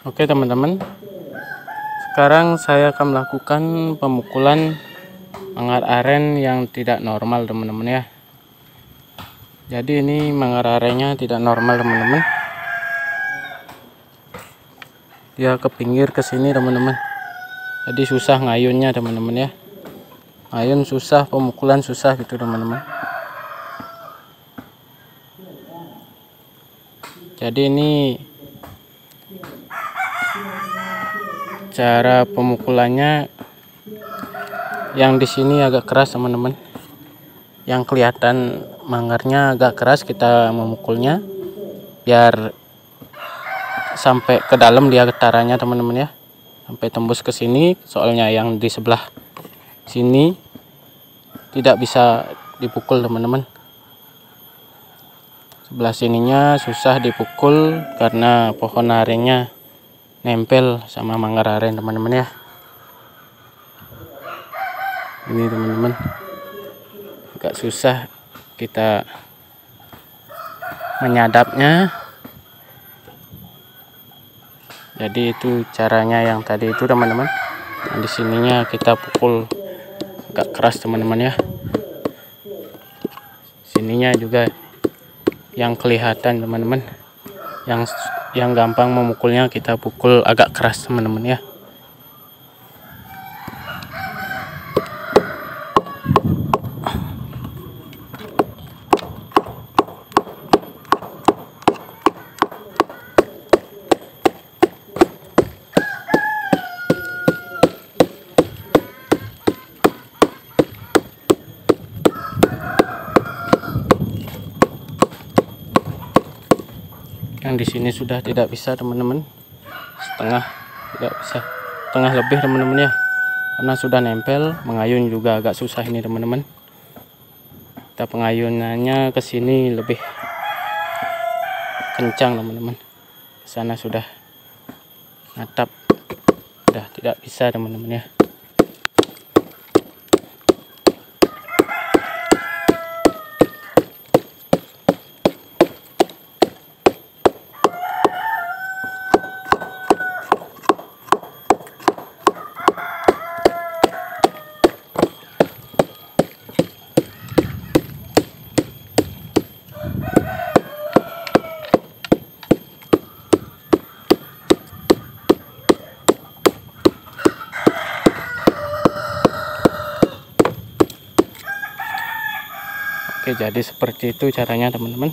Oke teman-teman, sekarang saya akan melakukan pemukulan manggar aren yang tidak normal teman-teman ya. Jadi ini manggar arennya tidak normal teman-teman, dia ke pinggir ke sini teman-teman. Jadi susah ngayunnya teman-teman ya, ngayun susah, pemukulan susah gitu teman-teman. Jadi ini cara pemukulannya, yang di sini agak keras teman-teman, yang kelihatan manggarnya agak keras, kita memukulnya biar sampai ke dalam dia getarannya teman-teman ya, sampai tembus ke sini. Soalnya yang di sebelah sini tidak bisa dipukul teman-teman, sebelah sininya susah dipukul karena pohon arennya nempel sama manggar aren teman-teman ya. Ini teman-teman agak susah kita menyadapnya. Jadi itu caranya yang tadi itu teman-teman. Nah, di sininya kita pukul agak keras teman-teman ya. Sininya juga yang kelihatan teman-teman, yang gampang memukulnya kita pukul agak keras teman-teman ya. Yang di sini sudah tidak bisa teman-teman, setengah, tidak bisa setengah lebih teman-teman ya, karena sudah nempel. Mengayun juga agak susah ini teman-teman. Kita pengayunannya ke sini lebih kencang teman-teman, ke sana sudah natap, sudah tidak bisa teman-teman ya. Oke, jadi seperti itu caranya teman-teman.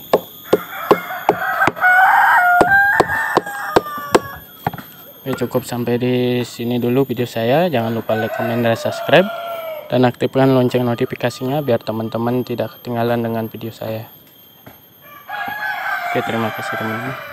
Oke, cukup sampai di sini dulu video saya. Jangan lupa like, comment, dan subscribe, dan aktifkan lonceng notifikasinya biar teman-teman tidak ketinggalan dengan video saya. Oke, terima kasih teman-teman.